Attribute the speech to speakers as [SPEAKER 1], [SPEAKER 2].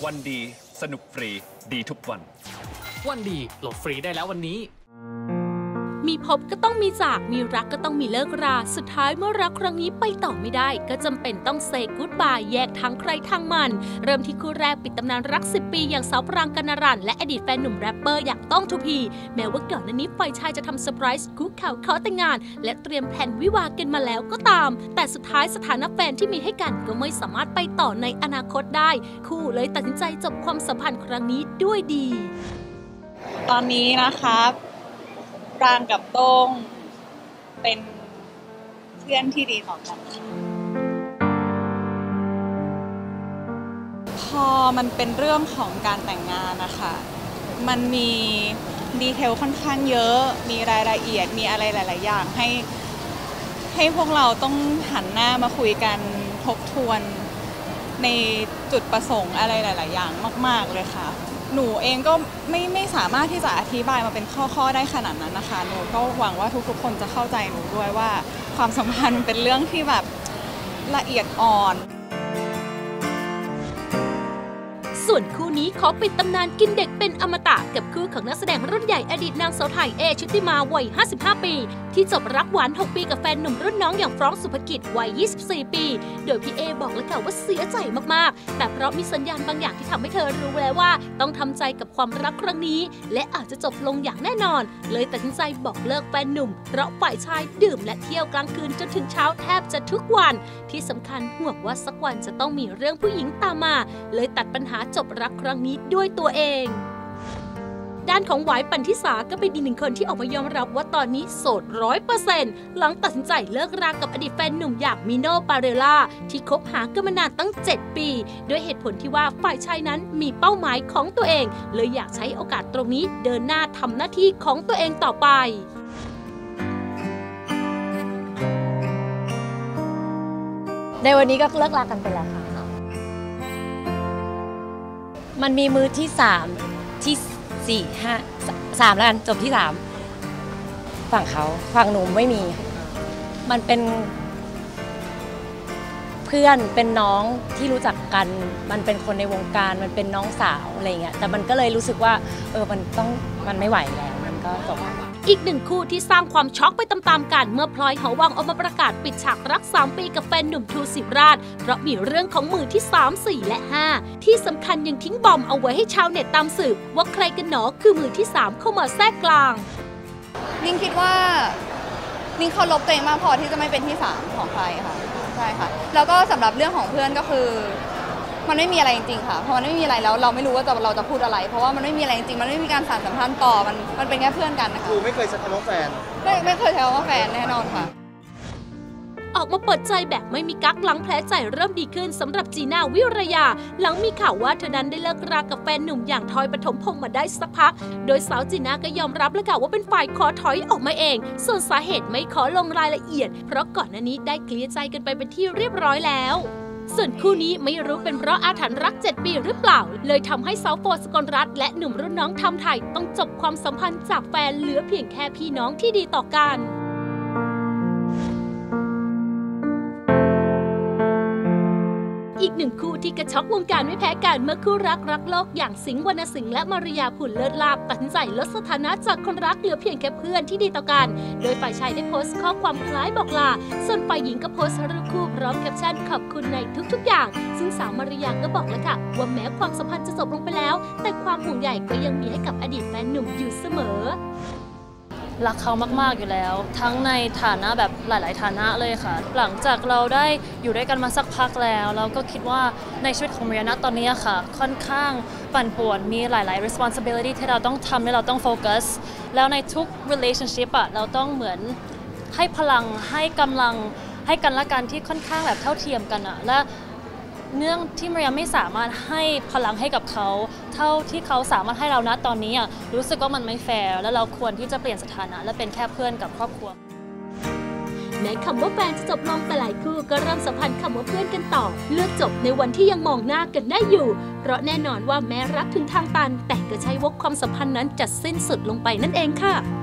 [SPEAKER 1] วันดีสนุกฟรีดีทุกวัน
[SPEAKER 2] วันดีโหลดฟรีได้แล้ววันนี้
[SPEAKER 3] มีพบก็ต้องมีจากมีรักก็ต้องมีเลิกราสุดท้ายเมื่อรักครั้งนี้ไปต่อไม่ได้ก็จำเป็นต้องเซย์กู๊ดบายแยกทางใครทางมันเริ่มที่คู่แรกปิดตำนานรัก10 ปีอย่างสาวปรางกนรันและอดีตแฟนหนุ่มแรปเปอร์อย่างต้องทูพีแม้ว่าก่อนหน้านี้ฝ่ายชายจะทำเซอร์ไพรส์คุกเข่าขอแต่งงานและเตรียมแผนวิวาห์กันมาแล้วก็ตามแต่สุดท้ายสถานะแฟนที่มีให้กันก็ไม่สามารถไปต่อในอนาคตได้คู่เลยตัดสินใจจบความสัมพันธ์ครั้งนี้ด้วยดี
[SPEAKER 4] ตอนนี้นะครับปรางกับโต้งเป็นเพื่อนที่ดีต่อกันพอมันเป็นเรื่องของการแต่งงานนะคะมันมีดีเทลค่อนข้างเยอะมีรายละเอียดมีอะไรหลายๆอย่างให้พวกเราต้องหันหน้ามาคุยกันทบทวนในจุดประสงค์อะไรหลายๆอย่างมากๆเลยค่ะหนูเองก็ไม่สามารถที่จะอธิบายมาเป็นข้อได้ขนาดนั้นนะคะหนูก็หวังว่าทุกๆคนจะเข้าใจหนูด้วยว่าความสัมพันธ์เป็นเรื่องที่แบบละเอียดอ่อน
[SPEAKER 3] ส่วนคู่นี้ขอปิดตำนานกินเด็กเป็นอมตะกับคู่ของนักแสดงรุ่นใหญ่อดีตนางสาวไทยชุติมาวัย 55 ปีที่จบรักหวาน 6 ปีกับแฟนหนุ่มรุ่นน้องอย่างฟรองก์สุภกิจวัย 24 ปีโดยพี่บอกเลยค่ะว่าเสียใจมากๆแต่เพราะมีสัญญาณบางอย่างที่ทำให้เธอรู้แล้วว่าต้องทำใจกับความรักครั้งนี้และอาจจะจบลงอย่างแน่นอนเลยตัดสินใจบอกเลิกแฟนหนุ่มเพราะฝ่ายชายดื่มและเที่ยวกลางคืนจนถึงเช้าแทบจะทุกวันที่สำคัญห่วงว่าสักวันจะต้องมีเรื่องผู้หญิงตามมาเลยตัดปัญหาจบรักครั้งนี้ด้วยตัวเองด้านของหวายปันธิสาก็เป็นอีกหนึ่งคนที่ออกมายอมรับว่าตอนนี้โสด 100% หลังตัดสินใจเลิกรากับอดีตแฟนหนุ่มอย่างมิโนปาเรล่าที่คบหากันมานานตั้ง 7 ปีด้วยเหตุผลที่ว่าฝ่ายชายนั้นมีเป้าหมายของตัวเองเลยอยากใช้โอกาสตรงนี้เดินหน้าทำหน้าที่ของตัวเองต่อไป
[SPEAKER 5] ในวันนี้ก็เลิกรากันไปแล้วค่ะมันมีมือที่3ที่4 5 3แล้วกันจบที่3ฝั่งเขาฝั่งหนูไม่มีมันเป็นเพื่อนเป็นน้องที่รู้จักกันมันเป็นคนในวงการมันเป็นน้องสาวอะไรเงี้ยแต่มันก็เลยรู้สึกว่ามันไม่ไหวแล้วมันก็จบ
[SPEAKER 3] อีกหนึ่งคู่ที่สร้างความช็อกไปตามๆกันเมื่อพลอยหอวังออกมาประกาศปิดฉากรัก3 ปีกับแฟนหนุ่มทูศิราชเพราะมีเรื่องของมือที่3 4 และ 5ที่สำคัญยังทิ้งบอมเอาไว้ให้ชาวเน็ตตามสืบว่าใครกันหนอคือมือที่3เข้ามาแทรกกลาง
[SPEAKER 4] นิ่งคิดว่านิ่งเคารพตัวเองมากพอที่จะไม่เป็นที่3ของใครค่ะใช่ค่ะแล้วก็สำหรับเรื่องของเพื่อนก็คือมันไม่มีอะไรจริงๆค่ะเพราะมันไม่มีอะไรแล้วเราไม่รู้ว่าเราจะพูดอะไรเพราะว่ามันไม่มีอะไรจริงมันไม่มีการสานสัมพันธ์ต่อมันเป็นแค่เพื่อนกันนะคะ
[SPEAKER 6] คือไม่เคยใช้คำว่าแฟน
[SPEAKER 4] ไม่เคยใช้คำว่าแฟนแน่นอนค่ะ
[SPEAKER 3] ออกมาเปิดใจแบบไม่มีกั๊กหลังแผลใจเริ่มดีขึ้นสำหรับจีน่าวิรยาหลังมีข่าวว่าเธอนั้นได้เลิกรากับแฟนหนุ่มอย่างทอยปฐมพงษ์มาได้สักพักโดยสาวจีน่าก็ยอมรับเลยค่ะว่าเป็นฝ่ายขอถอยออกมาเองส่วนสาเหตุไม่ขอลงรายละเอียดเพราะก่อนหน้านี้ได้เคลียร์ใจกันไปเป็นที่เรียบร้อยแล้วส่วนคู่นี้ไม่รู้เป็นเพราะอาถรรพ์รัก7 ปีหรือเปล่าเลยทำให้สาวโฟสกลรัตน์และหนุ่มรุ่นน้องทำไทยต้องจบความสัมพันธ์จากแฟนเหลือเพียงแค่พี่น้องที่ดีต่อกันอีกหนึ่งคู่ที่กระช็อกวงการไม่แพ้กันเมื่อคู่รักโลกอย่างสิงห์วรรณสิงห์และมาริยาผุ่นเลิศลาภตัดสินใจลดสถานะจากคนรักเหลือเพียงแค่เพื่อนที่ดีต่อกันโดยฝ่ายชายได้โพสต์ข้อความคล้ายบอกลาส่วนฝ่ายหญิงก็โพสต์รูปคู่พร้อมแคปชั่นขอบคุณในทุกๆอย่างซึ่งสาวมาริยาก็บอกแล้วค่ะว่าแม้ความสัมพันธ์จะจบลงไปแล้วแต่ความห่วงใยก็ยังมีให้กับอดีตแฟนหนุ่มอยู่เสมอ
[SPEAKER 7] รักเขามากๆอยู่แล้วทั้งในฐานะแบบหลายๆฐานะเลยค่ะหลังจากเราได้อยู่ด้วยกันมาสักพักแล้วเราก็คิดว่าในชีวิตของมาริยาตอนนี้ค่ะค่อนข้างปั่นป่วนมีหลายๆ responsibility ที่เราต้องทำและเราต้องโฟกัสแล้วในทุก relationship เราต้องเหมือนให้พลังให้กำลังให้กันและกันที่ค่อนข้างแบบเท่าเทียมกันและเนื่องที่มาริยาไม่สามารถให้พลังให้กับเขาเท่าที่เขาสามารถให้เราณตอนนี้รู้สึกว่ามันไม่แฟร์และเราควรที่จะเปลี่ยนสถานะและเป็นแค่เพื่อนกับครอบครัว
[SPEAKER 3] แม้คำว่าแฟนจะจบลงแต่หลายคู่ก็เริ่มสัมพันธ์คำว่าเพื่อนกันต่อเลือกจบในวันที่ยังมองหน้ากันได้อยู่เพราะแน่นอนว่าแม้รักถึงทางตันแต่ก็ใช่ว่าความสัมพันธ์นั้นจะสิ้นสุดลงไปนั่นเองค่ะ